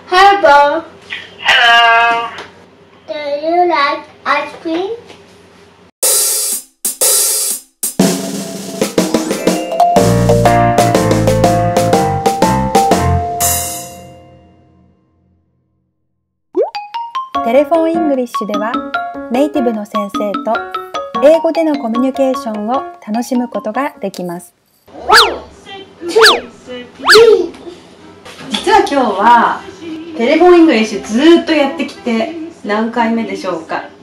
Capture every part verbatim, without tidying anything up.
Hello. Hello. Do you like ice cream? テレフォンイングリッシュではネイティブの先生と英語でのコミュニケーションを楽しむことができます。 実は今日はテレフォンイングリッシュずーっとやってきて何回目でしょうか。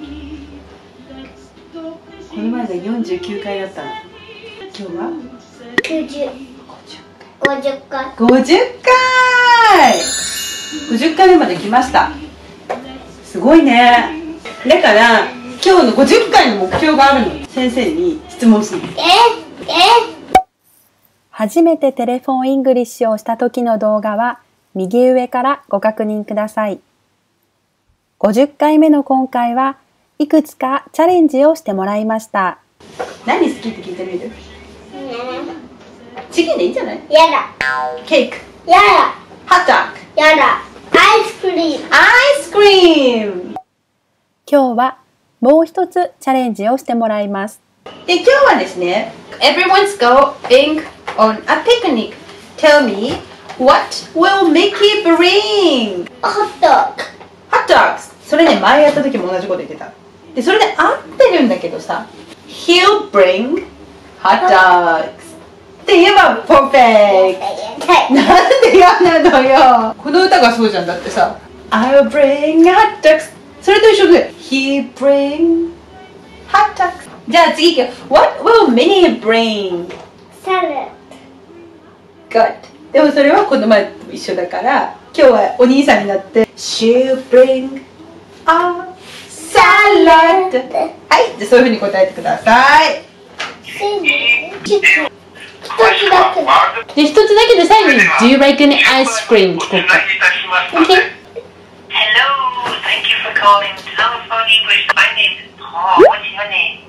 この前がよんじゅうきゅうかいだったの。今日はきゅうじゅう、ごじゅっかい。 ごじゅっかいごじゅっかいめまで来ました。すごいね。だから今日のごじゅっかいの目標があるの。先生に質問する。 ええ初めてテレフォンイングリッシュをした時の動画は右上からご確認ください。ごじゅっかいめの今回はいくつかチャレンジをしてもらいました。 何好きって聞いてみる？チキンでいいんじゃない？ やだ。 ケーク、 やだ。 ハットドッグ、 やだ。アイスクリーム。 アイスクリーム。 今日はもう一つチャレンジをしてもらいます。 で、今日はですね、Everyone's going on a picnic. Tell me what will Mickey bring? ホットドッグ。 Hot dogs. それね、前やった時も同じこと言ってた。で、それで合ってるんだけどさ、He'll bring hot dogs. って言えば perfect. なんで嫌なのよ。この歌がそうじゃん。だってさ、I'll bring hot dogs. それと一緒で He'll bring hot dogs. じゃあ次行くよ。What will Minnie bring? サラダ。 Good. でもそれはこの前と一緒だから、今日はお兄さんになって She'll bring a salad. はい、じゃあそういうふうに答えてください。 チキン。一つだけだ。 で、一つだけで最後に Do you like any ice cream? 聞こうか。Okay. Hello. Thank you for calling Telephone English. My name is Paul. What's your name?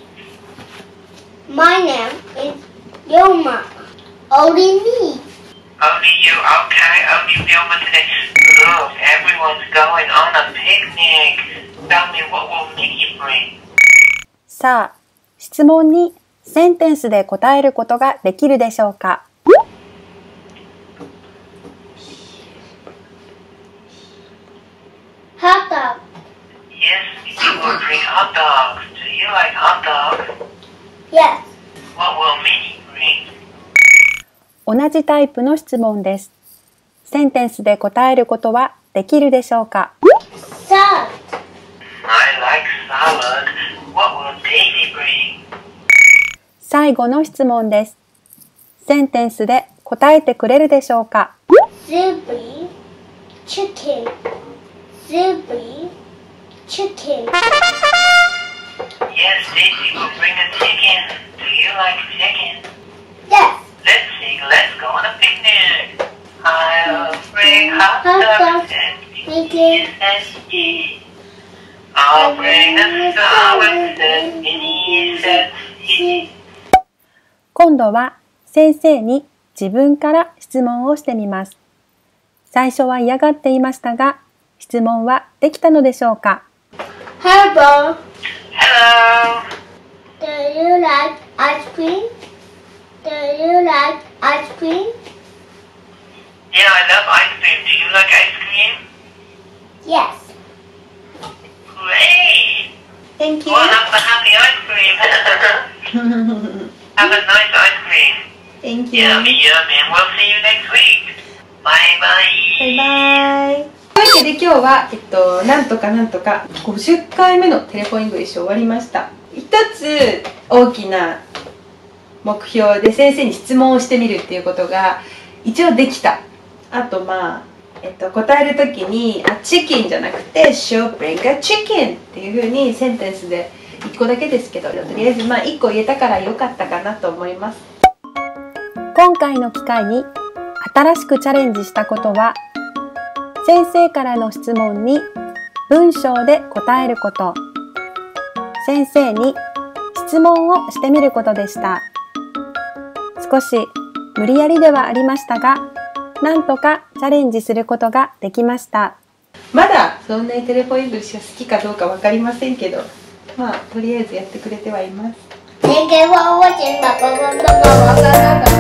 My name is Yoma. Only me. Only you. Okay. Only Vilma today. Look, everyone's going on a picnic. Tell me, what will Mickey bring? さあ、質問にセンテンスで答えることができるでしょうか。 Hot dog. Yes, Mickey will bring hot dogs. Do you like hot dogs? Yes. What will Minnie bring? 同じタイプの質問です。センテンスで答えることはできるでしょうか。 Salad. I like salad. What will Daisy bring? 最後の質問です。センテンスで答えてくれるでしょうか。 Zebra. Chicken. Zebra. Chicken. Yes, Daisy will bring a chicken. Do you like chicken? Yes. Let's sing, let's go on a picnic. I'll bring hot Hot dogs dogs and Mickey. Mickey's and cheese. I'll bring the salad and Minnie's and cheese. 今度は先生に自分から質問をしてみます。最初は嫌がっていましたが、質問はできたのでしょうか。 Hello. Hello. Do you like ice cream? Do you like ice cream? Yeah, I love ice cream. Do you like ice cream? Yes. Great. Thank you. Well, have a happy ice cream. Have a nice ice cream. Thank you. Yummy, yummy. And we'll see you next week. Bye bye. バイバイ。というわけで今日は、えっと、なんとかなんとかごじゅっかいめのテレフォンイングリッシュ終わりました。一つ大きな目標で先生に質問をしてみるっていうことが一応できた。あとまあ、えっと、答えるときにあチキンじゃなくて She'll bring a chicken っていうふうにセンテンスでいっこだけですけど、とりあえずまあいっこ言えたから良かったかなと思います。 今回の機会に新しくチャレンジしたことは、先生からの質問に文章で答えること、先生に質問をしてみることでした。少し無理やりではありましたが、 なんとかチャレンジすることができました。 まだそんなにテレフォンイングリッシュが好きかどうか分かりませんけど、まあとりあえずやってくれてはいます。 Thank you for watching. Bye bye bye bye bye bye bye bye.